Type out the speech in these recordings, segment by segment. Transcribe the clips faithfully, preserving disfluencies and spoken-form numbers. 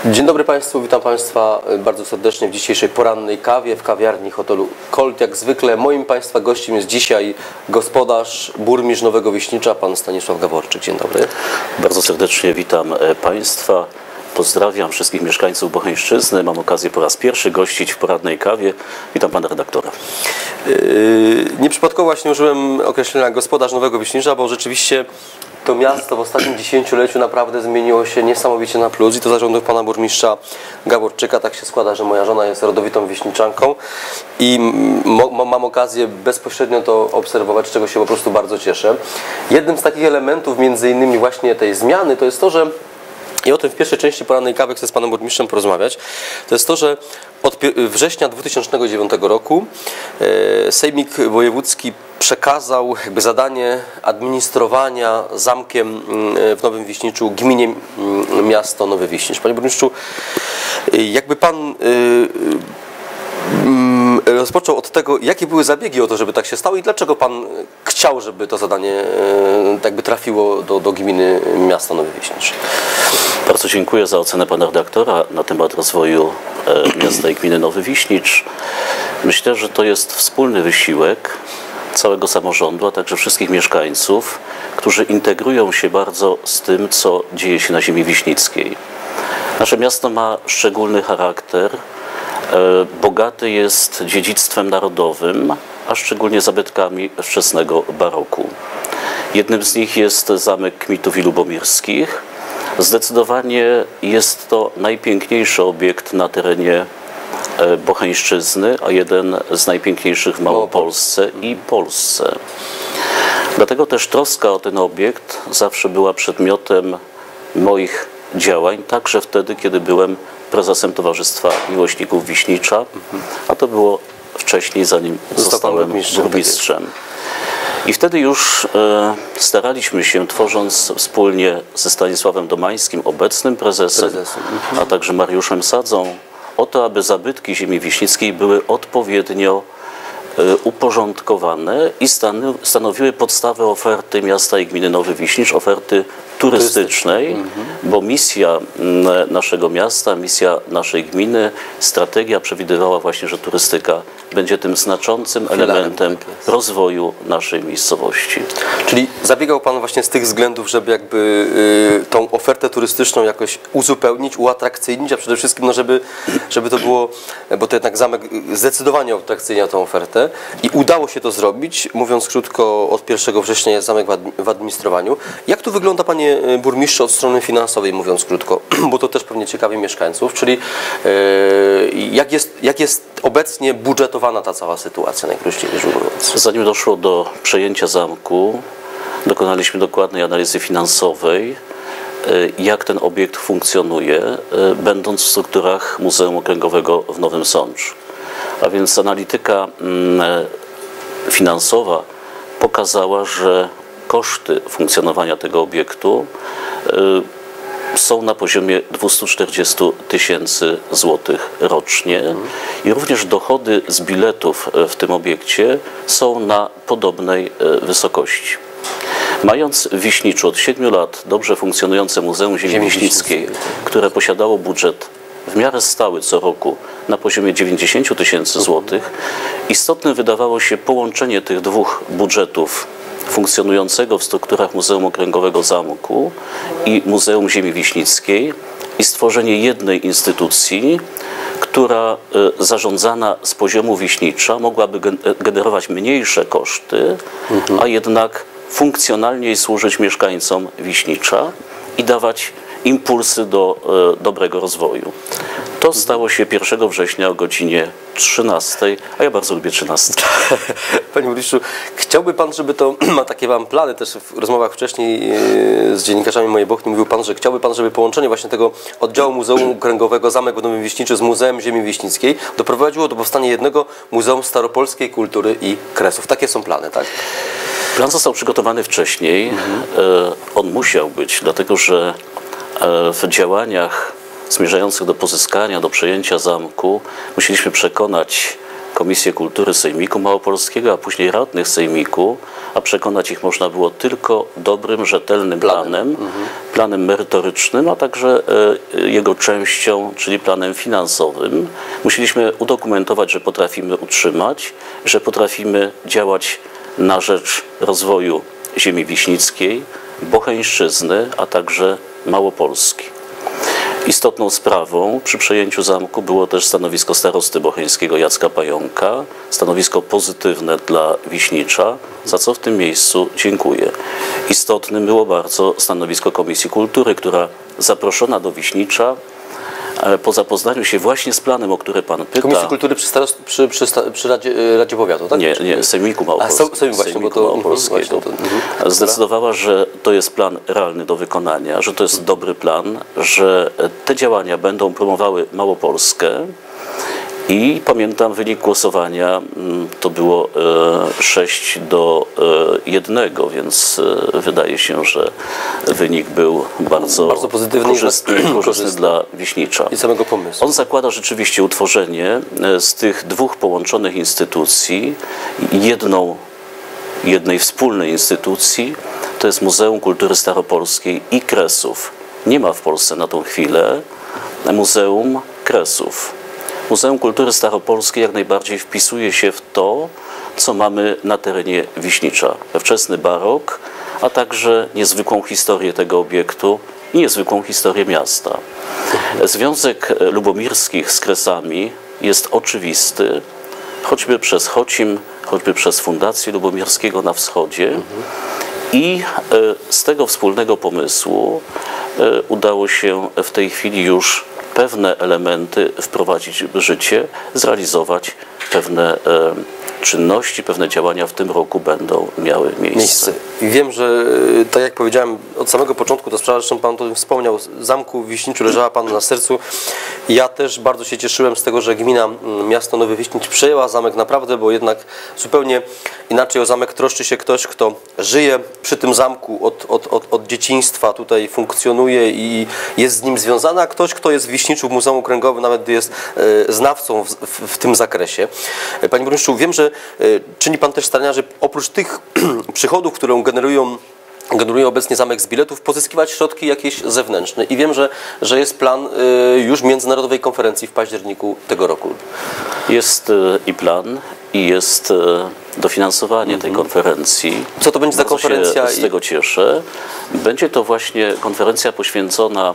Dzień dobry Państwu, witam Państwa bardzo serdecznie w dzisiejszej porannej kawie w kawiarni hotelu Colt. Jak zwykle moim Państwa gościem jest dzisiaj gospodarz, burmistrz Nowego Wiśnicza, pan Stanisław Gaworczyk. Dzień dobry. Bardzo serdecznie witam Państwa. Pozdrawiam wszystkich mieszkańców Bocheńszczyzny. Mam okazję po raz pierwszy gościć w porannej kawie. Witam pana redaktora. Yy, nieprzypadkowo właśnie użyłem określenia gospodarz Nowego Wiśnicza, bo rzeczywiście to miasto w ostatnim dziesięcioleciu naprawdę zmieniło się niesamowicie na plus i to za rządów pana burmistrza Gaworczyka. Tak się składa, że moja żona jest rodowitą Wiśniczanką i mam okazję bezpośrednio to obserwować, z czego się po prostu bardzo cieszę. Jednym z takich elementów między innymi właśnie tej zmiany to jest to, że i o tym w pierwszej części porannej kawy chcę z panem burmistrzem porozmawiać. To jest to, że od września dwutysięcznego dziewiątego roku Sejmik Wojewódzki przekazał jakby zadanie administrowania zamkiem w Nowym Wiśniczu gminie miasto Nowy Wiśnicz. Panie burmistrzu, jakby pan rozpoczął od tego, jakie były zabiegi o to, żeby tak się stało i dlaczego pan chciał, żeby to zadanie jakby trafiło do, do gminy miasta Nowy Wiśnicz. Bardzo dziękuję za ocenę pana redaktora na temat rozwoju miasta i gminy Nowy Wiśnicz. Myślę, że to jest wspólny wysiłek całego samorządu, a także wszystkich mieszkańców, którzy integrują się bardzo z tym, co dzieje się na ziemi wiśnickiej. Nasze miasto ma szczególny charakter. Bogaty jest dziedzictwem narodowym, a szczególnie zabytkami wczesnego baroku. Jednym z nich jest zamek Kmitów i Lubomirskich. Zdecydowanie jest to najpiękniejszy obiekt na terenie Bocheńszczyzny, a jeden z najpiękniejszych w Małopolsce i Polsce. Dlatego też troska o ten obiekt zawsze była przedmiotem moich działań, także wtedy, kiedy byłem prezesem Towarzystwa Miłośników Wiśnicza, a to było wcześniej, zanim zostałem burmistrzem. I wtedy już e, staraliśmy się, tworząc wspólnie ze Stanisławem Domańskim, obecnym prezesem, prezesem. a także Mariuszem Sadzą, o to, aby zabytki ziemi wiśnickiej były odpowiednio e, uporządkowane i stanowiły podstawę oferty miasta i gminy Nowy Wiśnicz, oferty turystycznej, mhm. bo misja naszego miasta, misja naszej gminy, strategia przewidywała właśnie, że turystyka będzie tym znaczącym elementem rozwoju naszej miejscowości. Czyli zabiegał pan właśnie z tych względów, żeby jakby y, tą ofertę turystyczną jakoś uzupełnić, uatrakcyjnić, a przede wszystkim no żeby, żeby to było, bo to jednak zamek zdecydowanie atrakcyjnia tą ofertę i udało się to zrobić. Mówiąc krótko, od pierwszego września jest zamek w administrowaniu. Jak tu wygląda, panie burmistrzu, od strony finansowej, mówiąc krótko, bo to też pewnie ciekawi mieszkańców, czyli yy, jak, jest, jak jest obecnie budżetowana ta cała sytuacja, najkrócej rzecz ujmując? Zanim doszło do przejęcia zamku, dokonaliśmy dokładnej analizy finansowej, jak ten obiekt funkcjonuje, będąc w strukturach Muzeum Okręgowego w Nowym Sączu. A więc analityka finansowa pokazała, że koszty funkcjonowania tego obiektu y, są na poziomie dwieście czterdzieści tysięcy złotych rocznie i również dochody z biletów w tym obiekcie są na podobnej y, wysokości. Mając w Wiśniczu od siedmiu lat dobrze funkcjonujące Muzeum Ziemi Wiśnickiej, które posiadało budżet w miarę stały co roku na poziomie dziewięćdziesięciu tysięcy złotych, istotnym wydawało się połączenie tych dwóch budżetów funkcjonującego w strukturach Muzeum Okręgowego Zamku i Muzeum Ziemi Wiśnickiej i stworzenie jednej instytucji, która zarządzana z poziomu Wiśnicza mogłaby generować mniejsze koszty, mhm. a jednak funkcjonalniej służyć mieszkańcom Wiśnicza i dawać impulsy do e, dobrego rozwoju. To stało się pierwszego września o godzinie trzynastej, a ja bardzo lubię trzynastkę. Panie burmistrzu, chciałby pan, żeby to, ma takie mam plany, też w rozmowach wcześniej z dziennikarzami mojej Bochni mówił pan, że chciałby pan, żeby połączenie właśnie tego oddziału Muzeum Okręgowego Zamek w Nowym Wiśniczu z Muzeum Ziemi Wiśnickiej doprowadziło do powstania jednego Muzeum Staropolskiej Kultury i Kresów. Takie są plany, tak? Plan został przygotowany wcześniej. Mhm. On musiał być, dlatego że w działaniach zmierzających do pozyskania, do przejęcia zamku musieliśmy przekonać Komisję Kultury Sejmiku Małopolskiego, a później radnych Sejmiku, a przekonać ich można było tylko dobrym, rzetelnym planem, planem, mhm. planem merytorycznym, a także jego częścią, czyli planem finansowym. Musieliśmy udokumentować, że potrafimy utrzymać, że potrafimy działać na rzecz rozwoju ziemi wiśnickiej, Bocheńszczyzny, a także Małopolski. Istotną sprawą przy przejęciu zamku było też stanowisko starosty bocheńskiego Jacka Pająka, stanowisko pozytywne dla Wiśnicza, za co w tym miejscu dziękuję. Istotnym było bardzo stanowisko Komisji Kultury, która zaproszona do Wiśnicza po zapoznaniu się właśnie z planem, o który pan pyta. Komisji Kultury przy, starost, przy, przy, przy Radzie, Radzie Powiatu, tak? Nie, nie, Sejmiku Małopolskiego. A, Sejmiku właśnie, Sejmiku bo to, Małopolskiego. właśnie, to, mhm. Zdecydowała, że to jest plan realny do wykonania, że to jest dobry plan, że te działania będą promowały Małopolskę. I pamiętam wynik głosowania, to było sześć do jednego, więc wydaje się, że wynik był bardzo, bardzo pozytywny, korzystny, korzystny, korzystny dla Wiśnicza. I samego pomysłu. On zakłada rzeczywiście utworzenie z tych dwóch połączonych instytucji jedną, jednej wspólnej instytucji, to jest Muzeum Kultury Staropolskiej i Kresów. Nie ma w Polsce na tą chwilę Muzeum Kresów. Muzeum Kultury Staropolskiej jak najbardziej wpisuje się w to, co mamy na terenie Wiśnicza. Wczesny barok, a także niezwykłą historię tego obiektu i niezwykłą historię miasta. Związek lubomirskich z Kresami jest oczywisty, choćby przez Chocim, choćby przez Fundację Lubomirskiego na wschodzie. I z tego wspólnego pomysłu udało się w tej chwili już pewne elementy wprowadzić w życie, zrealizować pewne e, czynności, pewne działania w tym roku będą miały miejsce. miejsce. I wiem, że tak jak powiedziałem, od samego początku ta sprawa, zresztą Pan o tym wspomniał, zamku w Wiśniczu leżała Panu na sercu. Ja też bardzo się cieszyłem z tego, że gmina miasto Nowy Wiśnicz przejęła zamek naprawdę, bo jednak zupełnie inaczej o zamek troszczy się ktoś, kto żyje przy tym zamku od, od, od, od dzieciństwa, tutaj funkcjonuje i jest z nim związany, a ktoś, kto jest w Wiśniczu w Muzeum Okręgowym, nawet jest e, znawcą w, w, w tym zakresie. Panie burmistrzu, wiem, że e, czyni Pan też starania, że oprócz tych przychodów, które generują generuje obecnie zamek z biletów, pozyskiwać środki jakieś zewnętrzne. I wiem, że, że jest plan y, już międzynarodowej konferencji w październiku tego roku. Jest y, i plan, i jest y, dofinansowanie mm-hmm. tej konferencji. Co to będzie za konferencja? Się z tego cieszę. Będzie to właśnie konferencja poświęcona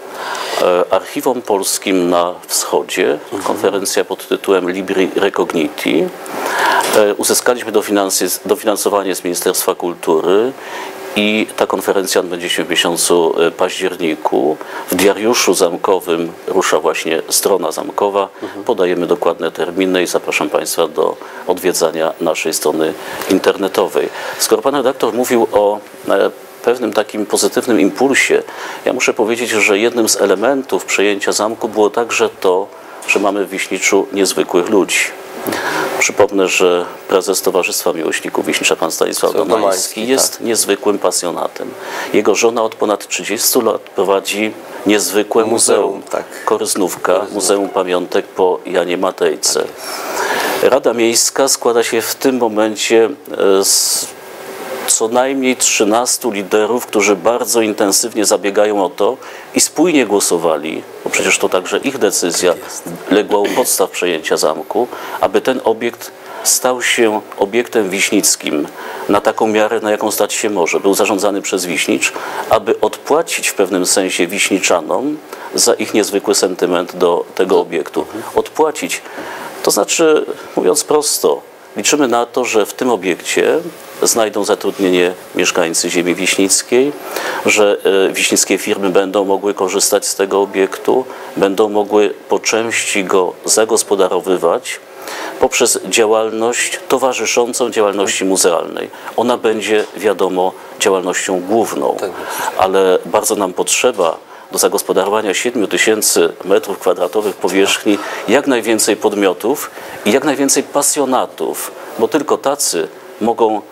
Archiwom Polskim na Wschodzie, konferencja pod tytułem Libri Recogniti. Uzyskaliśmy dofinansowanie z Ministerstwa Kultury i ta konferencja odbędzie się w miesiącu październiku. W diariuszu zamkowym rusza właśnie strona zamkowa. Podajemy dokładne terminy i zapraszam Państwa do odwiedzania naszej strony internetowej. Skoro Pan redaktor mówił o pewnym takim pozytywnym impulsie, ja muszę powiedzieć, że jednym z elementów przejęcia zamku było także to, że mamy w Wiśniczu niezwykłych ludzi. Przypomnę, że prezes Towarzystwa Miłośników Wiśnicza, pan Stanisław Domański, jest tak. niezwykłym pasjonatem. Jego żona od ponad trzydziestu lat prowadzi niezwykłe muzeum, muzeum tak. Koryznówka, Koryznówka, Muzeum Pamiątek po Janie Matejce. Tak. Rada Miejska składa się w tym momencie z co najmniej trzynastu liderów, którzy bardzo intensywnie zabiegają o to i spójnie głosowali, bo przecież to także ich decyzja legła u podstaw przejęcia zamku, aby ten obiekt stał się obiektem wiśnickim na taką miarę, na jaką stać się może. Był zarządzany przez Wiśnicz, aby odpłacić w pewnym sensie Wiśniczanom za ich niezwykły sentyment do tego obiektu. Odpłacić, to znaczy, mówiąc prosto, liczymy na to, że w tym obiekcie znajdą zatrudnienie mieszkańcy ziemi wiśnickiej, że wiśnickie firmy będą mogły korzystać z tego obiektu, będą mogły po części go zagospodarowywać poprzez działalność towarzyszącą działalności muzealnej. Ona będzie, wiadomo, działalnością główną, ale bardzo nam potrzeba do zagospodarowania siedmiu tysięcy metrów kwadratowych powierzchni jak najwięcej podmiotów i jak najwięcej pasjonatów, bo tylko tacy mogą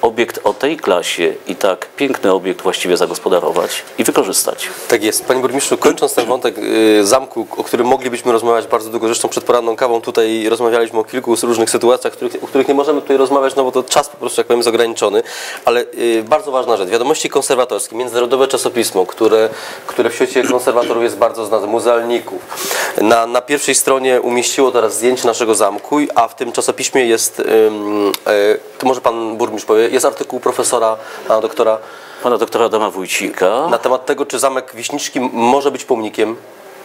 obiekt o tej klasie i tak piękny obiekt właściwie zagospodarować i wykorzystać. Tak jest. Panie burmistrzu, kończąc ten wątek y, zamku, o którym moglibyśmy rozmawiać bardzo długo, zresztą przed poranną kawą tutaj rozmawialiśmy o kilku różnych sytuacjach, których, o których nie możemy tutaj rozmawiać, no bo to czas po prostu, jak powiem, jest ograniczony, ale y, bardzo ważna rzecz. Wiadomości konserwatorskie, międzynarodowe czasopismo, które, które w świecie konserwatorów jest bardzo znane, muzealników. Na, na pierwszej stronie umieściło teraz zdjęcie naszego zamku, a w tym czasopiśmie jest, y, y, to może pan burmistrz powie, jest artykuł profesora, pana doktora Pana doktora Adama Wójcika na temat tego, czy Zamek Wiśniczki może być pomnikiem.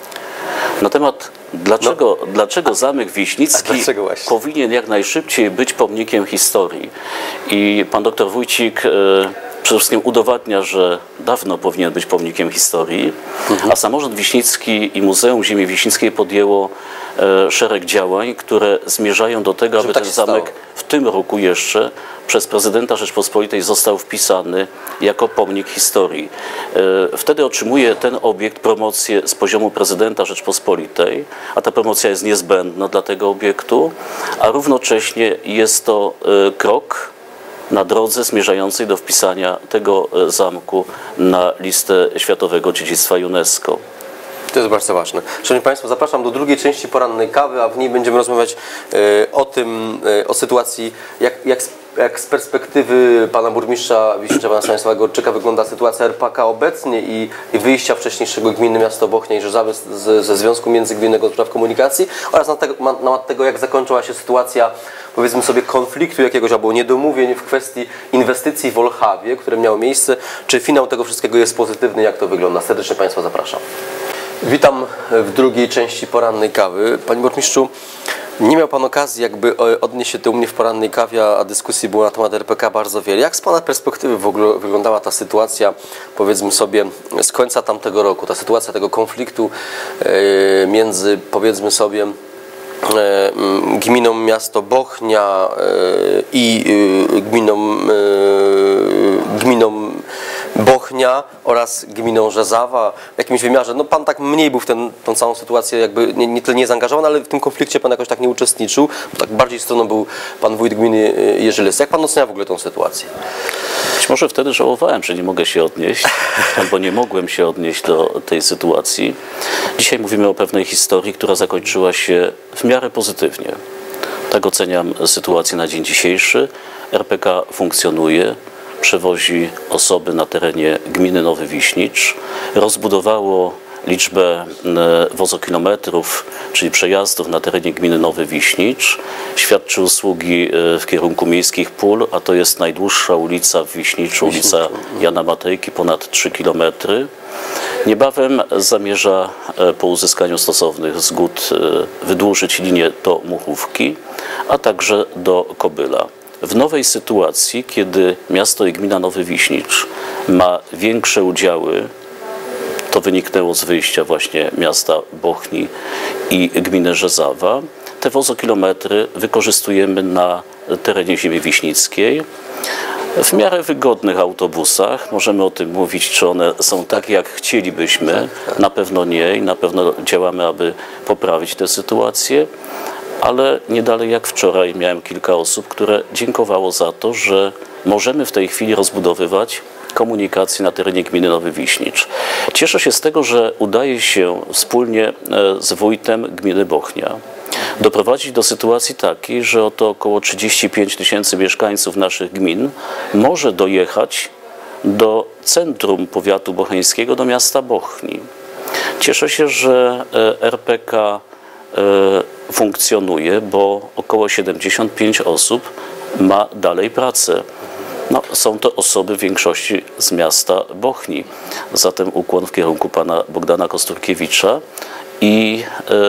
Na temat dlaczego, No. dlaczego Zamek Wiśnicki dlaczego właśnie? powinien jak najszybciej być pomnikiem historii. I pan doktor Wójcik e, przede wszystkim udowadnia, że dawno powinien być pomnikiem historii, mhm. a samorząd wiśnicki i Muzeum Ziemi Wiśnickiej podjęło e, szereg działań, które zmierzają do tego, Żeby aby tak ten się zamek stało. w tym roku jeszcze przez prezydenta Rzeczpospolitej został wpisany jako pomnik historii. E, Wtedy otrzymuje ten obiekt promocję z poziomu prezydenta Rzeczpospolitej, a ta promocja jest niezbędna dla tego obiektu, a równocześnie jest to e, krok na drodze zmierzającej do wpisania tego e, zamku na listę Światowego Dziedzictwa UNESCO. To jest bardzo ważne. Szanowni Państwo, zapraszam do drugiej części porannej kawy, a w niej będziemy rozmawiać e, o tym, e, o sytuacji, jak, jak, jak z perspektywy pana burmistrza Wiśnicza, pana Stanisława Gorczyka wygląda sytuacja R P K obecnie i, i wyjścia wcześniejszego gminy Miasto Bochnia i Rzeszowa z, ze Związku Międzygminnego do Spraw Komunikacji oraz na, tego, na temat tego, jak zakończyła się sytuacja, powiedzmy sobie, konfliktu jakiegoś albo niedomówień w kwestii inwestycji w Olchawie, które miało miejsce. Czy finał tego wszystkiego jest pozytywny? Jak to wygląda? Serdecznie Państwa zapraszam. Witam w drugiej części porannej kawy. Panie burmistrzu, nie miał Pan okazji jakby odnieść się do mnie w porannej kawie, a dyskusji było na temat R P K bardzo wiele. Jak z Pana perspektywy w ogóle wyglądała ta sytuacja, powiedzmy sobie, z końca tamtego roku, ta sytuacja tego konfliktu między, powiedzmy sobie, gminą Miasto Bochnia i gminą, gminą Bochnia oraz gminą Rzezawa w jakimś wymiarze. No Pan tak mniej był w ten, tą całą sytuację jakby nie, nie tyle nie zaangażowany, ale w tym konflikcie Pan jakoś tak nie uczestniczył, bo tak bardziej stroną był Pan wójt gminy Jerzylec. Jak Pan ocenia w ogóle tą sytuację? Być może wtedy żałowałem, że nie mogę się odnieść, albo nie mogłem się odnieść do tej sytuacji. Dzisiaj mówimy o pewnej historii, która zakończyła się w miarę pozytywnie. Tak oceniam sytuację na dzień dzisiejszy. R P K funkcjonuje, przewozi osoby na terenie gminy Nowy Wiśnicz, rozbudowało liczbę wozokilometrów, czyli przejazdów na terenie gminy Nowy Wiśnicz, świadczy usługi w kierunku miejskich pól, a to jest najdłuższa ulica w Wiśniczu, ulica Jana Matejki, ponad trzy kilometry. Niebawem zamierza po uzyskaniu stosownych zgód wydłużyć linię do Muchówki, a także do Kobyla. W nowej sytuacji, kiedy miasto i gmina Nowy Wiśnicz ma większe udziały, to wyniknęło z wyjścia właśnie miasta Bochni i gminy Rzezawa, te wozokilometry wykorzystujemy na terenie ziemi wiśnickiej. W miarę wygodnych autobusach, możemy o tym mówić, czy one są takie, jak chcielibyśmy, na pewno nie i na pewno działamy, aby poprawić tę sytuację, ale nie dalej jak wczoraj miałem kilka osób, które dziękowało za to, że możemy w tej chwili rozbudowywać komunikację na terenie gminy Nowy Wiśnicz. Cieszę się z tego, że udaje się wspólnie z wójtem gminy Bochnia doprowadzić do sytuacji takiej, że oto około trzydzieści pięć tysięcy mieszkańców naszych gmin może dojechać do centrum powiatu bocheńskiego, do miasta Bochni. Cieszę się, że R P K funkcjonuje, bo około siedemdziesiąt pięć osób ma dalej pracę. No, są to osoby w większości z miasta Bochni. Zatem ukłon w kierunku pana Bogdana Kosturkiewicza i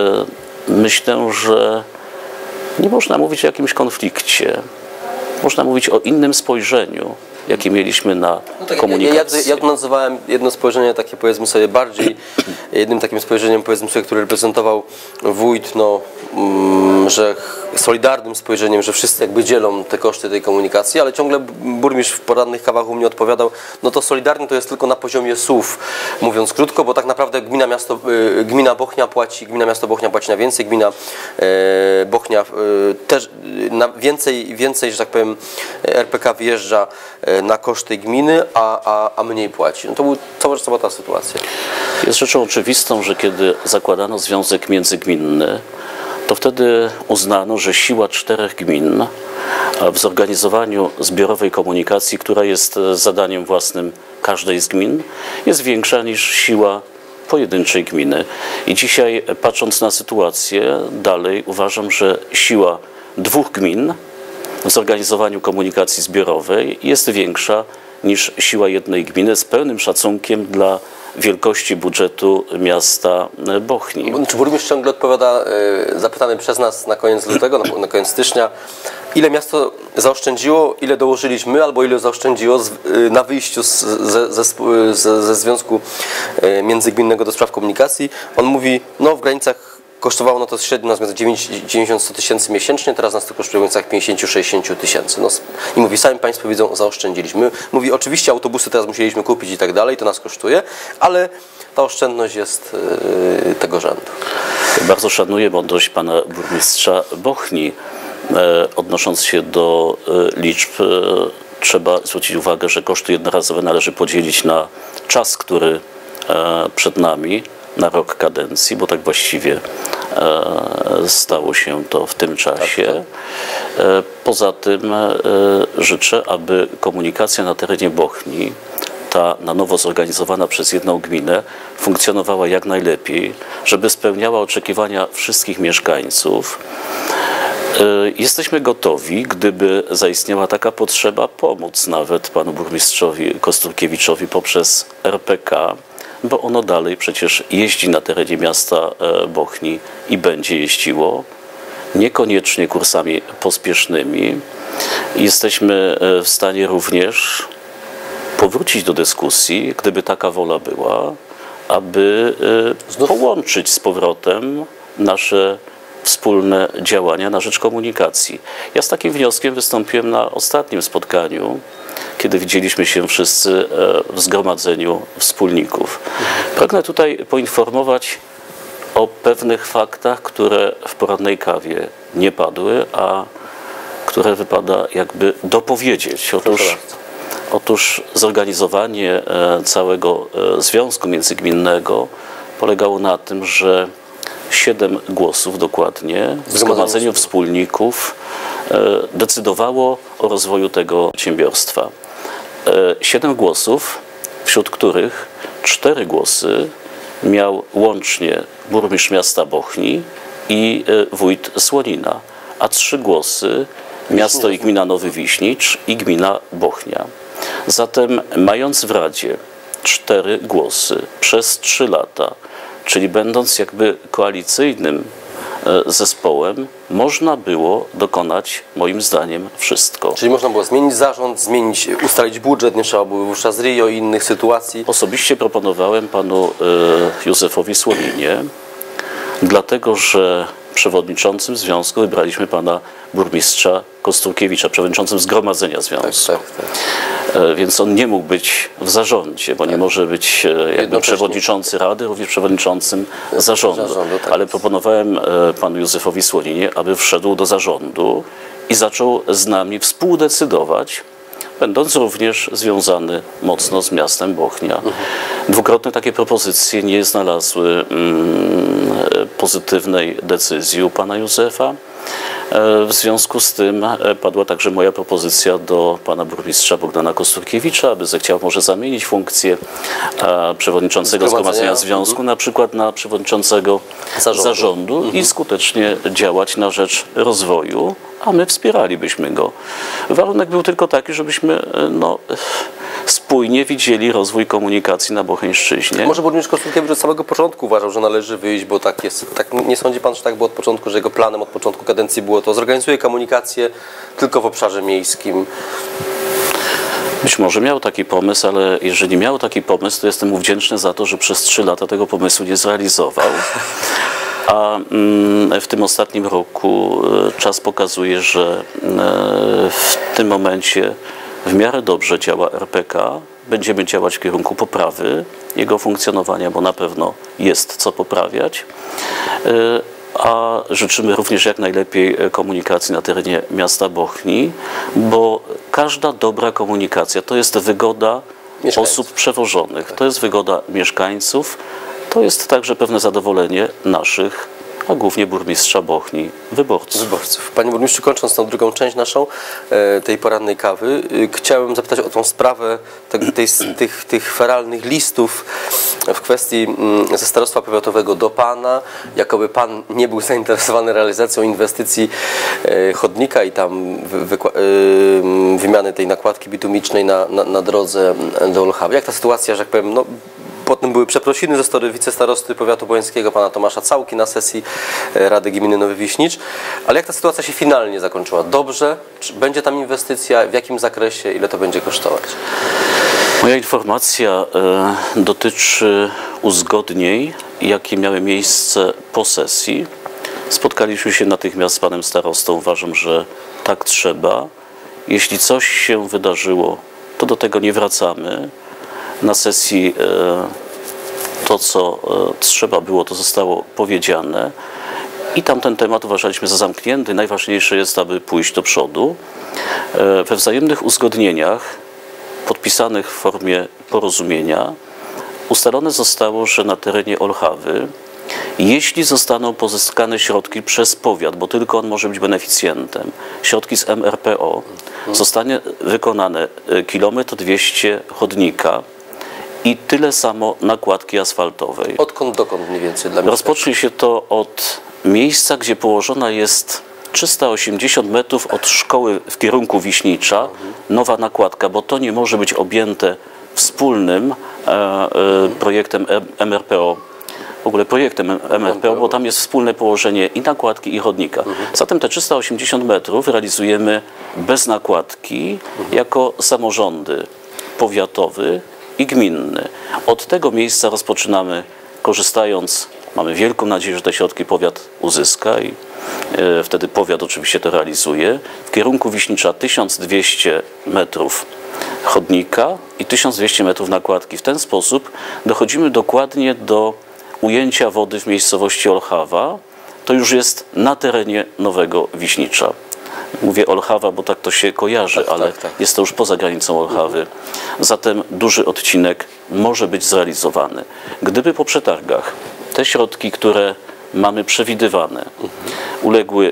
y, myślę, że nie można mówić o jakimś konflikcie. Można mówić o innym spojrzeniu, jakie mieliśmy na no tak, komunikację. Ja, ja, ja nazywałem jedno spojrzenie takie, powiedzmy sobie, bardziej jednym takim spojrzeniem, powiedzmy sobie, które reprezentował wójt, no, mm, że solidarnym spojrzeniem, że wszyscy jakby dzielą te koszty tej komunikacji, ale ciągle burmistrz w porannych kawach u mnie odpowiadał, no to solidarnie to jest tylko na poziomie słów, mówiąc krótko, bo tak naprawdę gmina, miasto, gmina Bochnia płaci, gmina miasto Bochnia płaci na więcej, gmina Bochnia też na więcej, więcej, że tak powiem, R P K wyjeżdża na koszty gminy, a, a, a mniej płaci. No to był, cała, cała ta sytuacja. Jest rzeczą oczywistą, że kiedy zakładano związek międzygminny, to wtedy uznano, że siła czterech gmin w zorganizowaniu zbiorowej komunikacji, która jest zadaniem własnym każdej z gmin, jest większa niż siła pojedynczej gminy. I dzisiaj, patrząc na sytuację, dalej uważam, że siła dwóch gmin w zorganizowaniu komunikacji zbiorowej jest większa niż siła jednej gminy, z pełnym szacunkiem dla wielkości budżetu miasta Bochni. Czy burmistrz ciągle odpowiada, zapytany przez nas na koniec lutego, na, na koniec stycznia, ile miasto zaoszczędziło, ile dołożyliśmy, albo ile zaoszczędziło z, na wyjściu z, ze, ze, ze, ze Związku Międzygminnego do Spraw Komunikacji? On mówi, no w granicach kosztowało no to średnio nas między dziewięćdziesiąt do stu tysięcy miesięcznie, teraz nas to kosztuje w granicach pięćdziesiąt do sześćdziesięciu tysięcy. No, i mówi, sami Państwo widzą, zaoszczędziliśmy. Mówi, oczywiście autobusy teraz musieliśmy kupić i tak dalej, to nas kosztuje, ale ta oszczędność jest yy, tego rzędu. Bardzo szanuję mądrość pana burmistrza Bochni. E, odnosząc się do e, liczb, e, trzeba zwrócić uwagę, że koszty jednorazowe należy podzielić na czas, który e, przed nami, na rok kadencji, bo tak właściwie e, stało się to w tym czasie. E, poza tym e, życzę, aby komunikacja na terenie Bochni, ta na nowo zorganizowana przez jedną gminę, funkcjonowała jak najlepiej, żeby spełniała oczekiwania wszystkich mieszkańców. E, jesteśmy gotowi, gdyby zaistniała taka potrzeba, pomóc nawet panu burmistrzowi Kosturkiewiczowi poprzez R P K, bo ono dalej przecież jeździ na terenie miasta Bochni i będzie jeździło, niekoniecznie kursami pospiesznymi. Jesteśmy w stanie również powrócić do dyskusji, gdyby taka wola była, aby połączyć z powrotem nasze wspólne działania na rzecz komunikacji. Ja z takim wnioskiem wystąpiłem na ostatnim spotkaniu, kiedy widzieliśmy się wszyscy w zgromadzeniu wspólników. Pragnę tutaj poinformować o pewnych faktach, które w porannej kawie nie padły, a które wypada jakby dopowiedzieć. Otóż, otóż zorganizowanie całego Związku Międzygminnego polegało na tym, że siedem głosów dokładnie w zgromadzeniu wspólników decydowało o rozwoju tego przedsiębiorstwa. Siedem głosów, wśród których cztery głosy miał łącznie burmistrz miasta Bochni i wójt Słonina, a trzy głosy miasto i gmina Nowy Wiśnicz i gmina Bochnia. Zatem mając w Radzie cztery głosy przez trzy lata, czyli będąc jakby koalicyjnym zespołem, można było dokonać, moim zdaniem, wszystko. Czyli można było zmienić zarząd, zmienić, ustalić budżet, nie trzeba było wówczas R I O i innych sytuacji. Osobiście proponowałem panu Józefowi Słoninie, dlatego że przewodniczącym związku wybraliśmy pana burmistrza Kosturkiewicza, przewodniczącym zgromadzenia związku. Tak, tak, tak. Więc on nie mógł być w zarządzie, bo tak. nie może być jakby przewodniczący rady, również przewodniczącym zarządu. zarządu tak. Ale proponowałem panu Józefowi Słoninie, aby wszedł do zarządu i zaczął z nami współdecydować, będąc również związany mocno z miastem Bochnia. Mhm. Dwukrotnie takie propozycje nie znalazły mm, pozytywnej decyzji u pana Józefa. W związku z tym padła także moja propozycja do pana burmistrza Bogdana Kosturkiewicza, aby zechciał może zamienić funkcję przewodniczącego Zgromadzenia Związku mhm. na przykład na przewodniczącego zarządu, zarządu mhm. i skutecznie działać na rzecz rozwoju, a my wspieralibyśmy go. Warunek był tylko taki, żebyśmy no, spójnie widzieli rozwój komunikacji na Bocheńszczyźnie. Może burmistrz Kosturkiewicz od samego początku uważał, że należy wyjść, bo tak jest. Tak, nie sądzi pan, że tak było od początku, że jego planem od początku kadencji było to zorganizuje komunikację tylko w obszarze miejskim? Być może miał taki pomysł, ale jeżeli miał taki pomysł, to jestem mu wdzięczny za to, że przez trzy lata tego pomysłu nie zrealizował. A w tym ostatnim roku czas pokazuje, że w tym momencie w miarę dobrze działa R P K. Będziemy działać w kierunku poprawy jego funkcjonowania, bo na pewno jest co poprawiać. A życzymy również jak najlepiej komunikacji na terenie miasta Bochni, bo każda dobra komunikacja to jest wygoda osób przewożonych, to jest wygoda mieszkańców, to jest także pewne zadowolenie naszych, a głównie burmistrza Bochni, wyborców. wyborców. Panie burmistrzu, kończąc tą drugą część naszą, tej porannej kawy, chciałem zapytać o tą sprawę tej, tej, tych, tych feralnych listów w kwestii ze starostwa powiatowego do pana, jakoby pan nie był zainteresowany realizacją inwestycji chodnika i tam wymiany tej nakładki bitumicznej na, na, na drodze do Olchawy. Jak ta sytuacja, że jak powiem, no, potem były przeprosiny ze strony wicestarosty powiatu bojeńskiego, pana Tomasza Całki, na sesji Rady Gminy Nowy Wiśnicz. Ale jak ta sytuacja się finalnie zakończyła? Dobrze? Czy będzie tam inwestycja? W jakim zakresie? Ile to będzie kosztować? Moja informacja y, dotyczy uzgodnień, jakie miały miejsce po sesji. Spotkaliśmy się natychmiast z panem starostą. Uważam, że tak trzeba. Jeśli coś się wydarzyło, to do tego nie wracamy. Na sesji to, co trzeba było, to zostało powiedziane i tamten temat uważaliśmy za zamknięty. Najważniejsze jest, aby pójść do przodu. We wzajemnych uzgodnieniach podpisanych w formie porozumienia ustalone zostało, że na terenie Olchawy, jeśli zostaną pozyskane środki przez powiat, bo tylko on może być beneficjentem, środki z M R P O, zostanie wykonane kilometr dwieście chodnika i tyle samo nakładki asfaltowej. Odkąd dokąd mniej więcej? Dla Rozpocznie się to od miejsca, gdzie położona jest trzysta osiemdziesiąt metrów od szkoły w kierunku Wiśnicza, nowa nakładka, bo to nie może być objęte wspólnym e, e, projektem M R P O. W ogóle projektem M R P O, bo tam jest wspólne położenie i nakładki, i chodnika. Mhm. Zatem te trzysta osiemdziesiąt metrów realizujemy bez nakładki jako samorządy powiatowy i gminny. Od tego miejsca rozpoczynamy, korzystając, mamy wielką nadzieję, że te środki powiat uzyska i e, wtedy powiat oczywiście to realizuje. W kierunku Wiśnicza tysiąc dwieście metrów chodnika i tysiąc dwieście metrów nakładki. W ten sposób dochodzimy dokładnie do ujęcia wody w miejscowości Olchawa. To już jest na terenie Nowego Wiśnicza. Mówię Olchawa, bo tak to się kojarzy, tak, ale tak, tak. jest to już poza granicą Olchawy. Zatem duży odcinek może być zrealizowany. Gdyby po przetargach te środki, które mamy przewidywane, uległy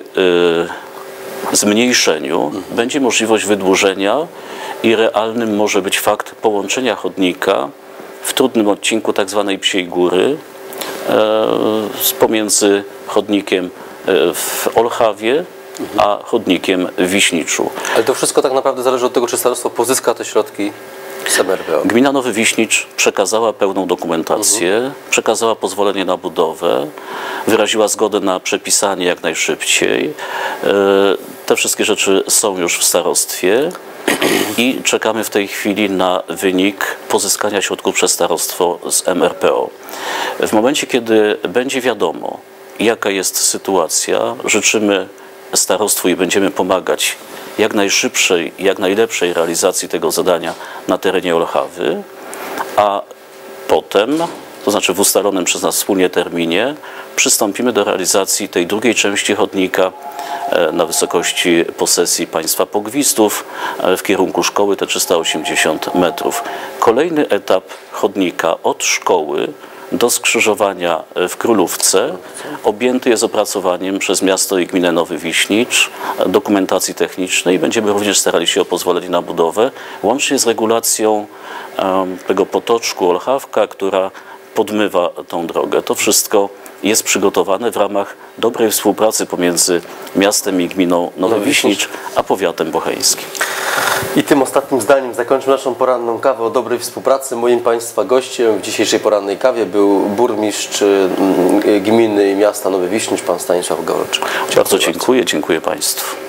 y, zmniejszeniu, mhm. będzie możliwość wydłużenia i realnym może być fakt połączenia chodnika w trudnym odcinku tak zwanej Psiej Góry y, pomiędzy chodnikiem y, w Olchawie a chodnikiem w Wiśniczu. Ale to wszystko tak naprawdę zależy od tego, czy starostwo pozyska te środki z M R P O. Gmina Nowy Wiśnicz przekazała pełną dokumentację, mhm. przekazała pozwolenie na budowę, wyraziła zgodę na przepisanie jak najszybciej. Te wszystkie rzeczy są już w starostwie i czekamy w tej chwili na wynik pozyskania środków przez starostwo z M R P O. W momencie, kiedy będzie wiadomo, jaka jest sytuacja, życzymy starostwu i będziemy pomagać jak najszybszej, jak najlepszej realizacji tego zadania na terenie Olchawy, a potem, to znaczy w ustalonym przez nas wspólnie terminie, przystąpimy do realizacji tej drugiej części chodnika na wysokości posesji państwa Pogwistów w kierunku szkoły, te trzysta osiemdziesiąt metrów. Kolejny etap chodnika od szkoły do skrzyżowania w Królówce objęty jest opracowaniem przez miasto i gminę Nowy Wiśnicz dokumentacji technicznej. Będziemy również starali się o pozwolenie na budowę, łącznie z regulacją um, tego potoczku Olchawka, która podmywa tą drogę. To wszystko jest przygotowane w ramach dobrej współpracy pomiędzy miastem i gminą Nowy Wiśnicz, a powiatem bocheńskim. I tym ostatnim zdaniem zakończymy naszą poranną kawę o dobrej współpracy. Moim Państwa gościem w dzisiejszej porannej kawie był burmistrz gminy i miasta Nowy Wiśnicz, pan Stanisław Gawroczek. Bardzo dziękuję, dziękuję Państwu.